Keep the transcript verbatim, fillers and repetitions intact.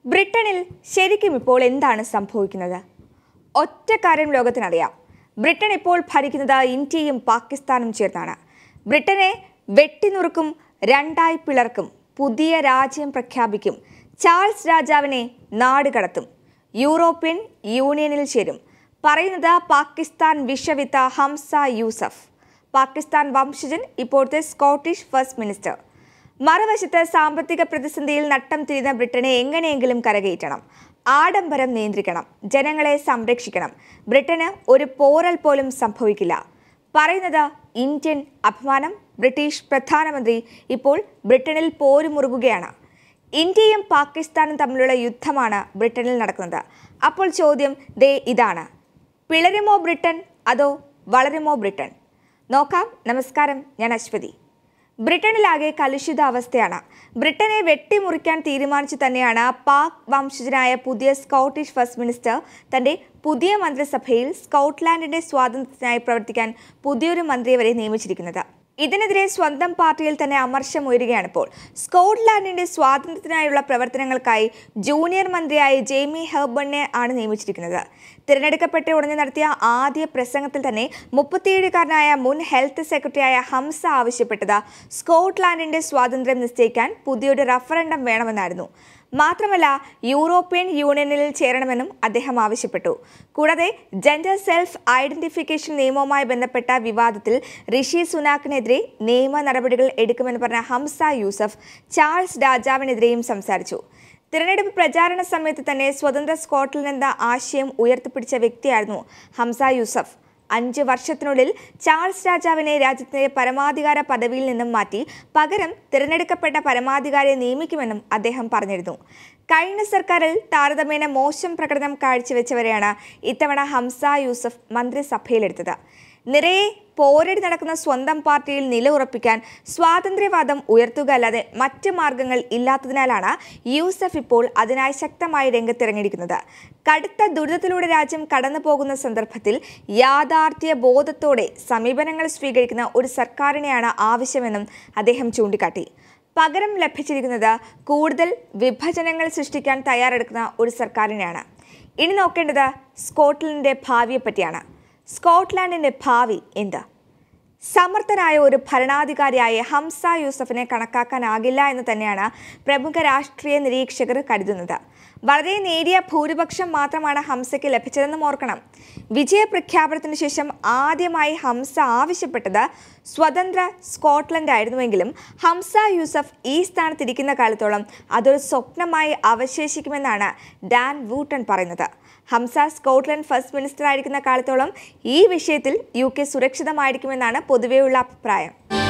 ബ്രിട്ടനിൽ ശരിക്കും ഇപ്പോൾ എന്താണ് സംഭവിക്കുന്നത്? ഒറ്റ കാര്യം ലോകത്തിനറിയാം. ബ്രിട്ടൻ ഇപ്പോൾ ഭരിക്കുന്നത് ഇന്ത്യയും പാകിസ്ഥാനും ചേർന്നാണ്. ബ്രിട്ടനെ വെട്ടിനുറുക്കും, രണ്ടായി പിളർക്കും, പുതിയ രാജ്യം പ്രഖ്യാപിക്കും, ചാൾസ് രാജാവിനെ നാടുകടത്തും, യൂറോപ്യൻ യൂണിയനിൽ ചേരും. പറയുന്നത് പാകിസ്ഥാൻ വിഷവിത്ത ഹംസ യൂസഫ്, പാകിസ്ഥാൻ വംശജൻ, ഇപ്പോഴത്തെ സ്കോട്ടിഷ് ഫസ്റ്റ് മിനിസ്റ്റർ. മറുവശത്ത് സാമ്പത്തിക പ്രതിസന്ധിയിൽ നട്ടം തിരിയുന്ന ബ്രിട്ടനെ എങ്ങനെയെങ്കിലും കരകയറ്റണം, ആഡംബരം നിയന്ത്രിക്കണം, ജനങ്ങളെ സംരക്ഷിക്കണം. ബ്രിട്ടന് ഒരു പോറൽ പോലും സംഭവിക്കില്ല. പറയുന്നത് ഇന്ത്യൻ അഭിമാനം. ബ്രിട്ടീഷ് പ്രധാനമന്ത്രി ഇപ്പോൾ ബ്രിട്ടനിൽ പോരുമുറുകുകയാണ്. ഇന്ത്യയും പാകിസ്ഥാനും തമ്മിലുള്ള യുദ്ധമാണ് ബ്രിട്ടനിൽ നടക്കുന്നത്. അപ്പോൾ ചോദ്യം ദേ ഇതാണ്: പിളരുമോ ബ്രിട്ടൻ, അതോ വളരുമോ ബ്രിട്ടൻ? നോക്കാം. നമസ്കാരം, ഞാൻ അശ്വതി. ബ്രിട്ടനിലാകെ കലുഷിത അവസ്ഥയാണ്. ബ്രിട്ടനെ വെട്ടിമുറിക്കാൻ തീരുമാനിച്ചു തന്നെയാണ് പാക് വംശജനായ പുതിയ സ്കോട്ടിഷ് ഫസ്റ്റ് മിനിസ്റ്റർ തന്റെ പുതിയ മന്ത്രിസഭയിൽ സ്കോട്ട്ലാൻഡിന്റെ സ്വാതന്ത്ര്യത്തിനായി പ്രവർത്തിക്കാൻ പുതിയൊരു മന്ത്രിയെ വരെ നിയമിച്ചിരിക്കുന്നത്. ഇതിനെതിരെ സ്വന്തം പാർട്ടിയിൽ തന്നെ അമർഷം ഉയരുകയാണിപ്പോൾ. സ്കോട്ട്ലാൻഡിന്റെ സ്വാതന്ത്ര്യത്തിനായുള്ള പ്രവർത്തനങ്ങൾക്കായി ജൂനിയർ മന്ത്രിയായി ജെയ്മി ഹെർബണിനെ ആണ് നിയമിച്ചിരിക്കുന്നത്. തിരഞ്ഞെടുക്കപ്പെട്ട ഉടനെ നടത്തിയ ആദ്യ പ്രസംഗത്തിൽ തന്നെ മുപ്പത്തിയേഴുകാരനായ മുൻ ഹെൽത്ത് സെക്രട്ടറിയായ ഹംസ ആവശ്യപ്പെട്ടത് സ്കോട്ട്ലാൻഡിന്റെ സ്വാതന്ത്ര്യം നിശ്ചയിക്കാൻ പുതിയൊരു റഫറൻഡം വേണമെന്നായിരുന്നു. മാത്രമല്ല, യൂറോപ്യൻ യൂണിയനിൽ ചേരണമെന്നും അദ്ദേഹം ആവശ്യപ്പെട്ടു. കൂടാതെ ജെൻഡർ സെൽഫ് ഐഡന്റിഫിക്കേഷൻ നിയമവുമായി ബന്ധപ്പെട്ട വിവാദത്തിൽ ഋഷി സുനാക്കിനെതിരെ നിയമ നടപടികൾ എടുക്കുമെന്ന് പറഞ്ഞ ഹംസ യൂസഫ് ചാൾസ് രാജാവിനെതിരെയും സംസാരിച്ചു. തിരഞ്ഞെടുപ്പ് പ്രചാരണ സമയത്ത് തന്നെ സ്വതന്ത്ര സ്കോട്ട്ലൻഡ് എന്ന ആശയം ഉയർത്തിപ്പിടിച്ച വ്യക്തിയായിരുന്നു ഹംസ യൂസഫ്. അഞ്ച് വർഷത്തിനുള്ളിൽ ചാൾസ് രാജാവിനെ രാജ്യത്തിന്റെ പരമാധികാര പദവിയിൽ നിന്നും മാറ്റി പകരം തിരഞ്ഞെടുക്കപ്പെട്ട പരമാധികാരിയെ നിയമിക്കുമെന്നും അദ്ദേഹം പറഞ്ഞിരുന്നു. കഴിഞ്ഞ സർക്കാരിൽ താരതമ്യേന മോശം പ്രകടനം കാഴ്ചവെച്ചവരെയാണ് ഇത്തവണ ഹംസ യൂസഫ് മന്ത്രിസഭയിലെടുത്തത്. നിറയെ പോരടി നടക്കുന്ന സ്വന്തം പാർട്ടിയിൽ നിലയുറപ്പിക്കാൻ സ്വാതന്ത്ര്യവാദം ഉയർത്തുക അല്ലാതെ മറ്റ് മാർഗങ്ങൾ ഇല്ലാത്തതിനാലാണ് യൂസഫ് ഇപ്പോൾ അതിനായി ശക്തമായി രംഗത്തിറങ്ങിയിരിക്കുന്നത്. കടുത്ത ദുരിതത്തിലൂടെ രാജ്യം കടന്നു പോകുന്ന സന്ദർഭത്തിൽ യാഥാർത്ഥ്യ ബോധത്തോടെ സമീപനങ്ങൾ സ്വീകരിക്കുന്ന ഒരു സർക്കാരിനെയാണ് ആവശ്യമെന്നും അദ്ദേഹം ചൂണ്ടിക്കാട്ടി. പകരം ലഭിച്ചിരിക്കുന്നത് കൂടുതൽ വിഭജനങ്ങൾ സൃഷ്ടിക്കാൻ തയ്യാറെടുക്കുന്ന ഒരു സർക്കാരിനെയാണ്. ഇനി നോക്കേണ്ടത് സ്കോട്ട്ലൻഡിന്റെ ഭാവിയെ പറ്റിയാണ്. സ്കോട്ട്ലാൻഡിന്റെ ഭാവി എന്ത്? സമർത്ഥനായ ഒരു ഭരണാധികാരിയായ ഹംസ യൂസഫിനെ കണക്കാക്കാനാകില്ല എന്ന് തന്നെയാണ് പ്രമുഖ രാഷ്ട്രീയ നിരീക്ഷകർ കരുതുന്നത്. വളരെ നേരിയ ഭൂരിപക്ഷം മാത്രമാണ് ഹംസയ്ക്ക് ലഭിച്ചതെന്നും ഓർക്കണം. വിജയപ്രഖ്യാപനത്തിന് ശേഷം ആദ്യമായി ഹംസ ആവശ്യപ്പെട്ടത് സ്വതന്ത്ര സ്കോട്ട്ലൻഡ് ആയിരുന്നുവെങ്കിലും ഹംസ യൂസഫ് ഈ സ്ഥാനത്തിരിക്കുന്ന കാലത്തോളം അതൊരു സ്വപ്നമായി അവശേഷിക്കുമെന്നാണ് ഡാൻ വൂട്ടൺ പറയുന്നത്. ഹംസ സ്കോട്ട്ലൻഡ് ഫസ്റ്റ് മിനിസ്റ്റർ ആയിരിക്കുന്ന കാലത്തോളം ഈ വിഷയത്തിൽ യു കെ സുരക്ഷിതമായിരിക്കുമെന്നാണ് പൊതുവെയുള്ള അഭിപ്രായം.